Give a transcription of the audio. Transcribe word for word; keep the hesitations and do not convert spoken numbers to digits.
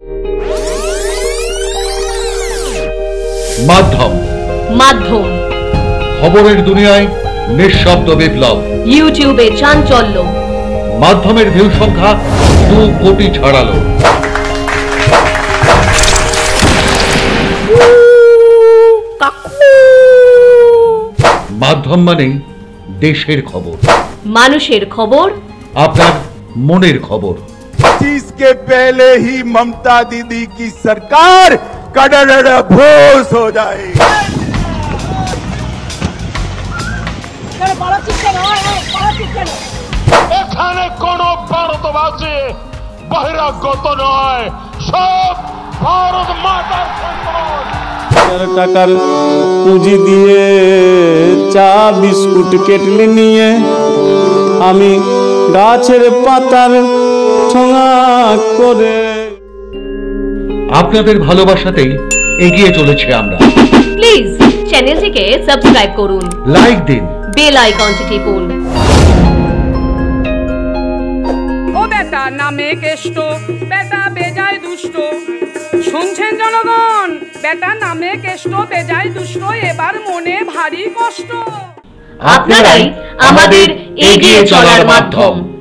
মাধ্যম মাধ্যম খবরের দুনিয়ায় নিঃশব্দ বিপ্লব। ইউটিউবে চাঞ্চল্য। মাধ্যমের ভিউ সংখ্যা দু কোটি ছাড়ালো। মাধ্যম মানে দেশের খবর, মানুষের খবর, আপনার মনের খবর। पच्चीस के पहले ही ममता दीदी की सरकार कड़ड़ भोस हो जाए। এখানে কোন ভারতবাসী বহিরাগত নয়, সব ভারত মাতার সন্তান। টাকার পুঁজি দিয়ে চা বিস্কুট কেটলি নিয়ে আমি গাছের পাতার ছোঁয়া করে। আপনাদের ভালোবাসাতেই এগিয়ে চলেছে আমরা। প্লিজ চ্যানেলটিকে সাবস্ক্রাইব করুন, লাইক দিন, বেল আইকনটি টিপুন। ও বেটা নামে কেষ্ট, বেটা বেজায় দুষ্ট। শুনছেন জনগণ, বেটা নামে কেষ্ট বেজায় দুষ্ট, এবার মনে ভারী কষ্ট। আপনারাই আমাদের এগিয়ে চলার মাধ্যম।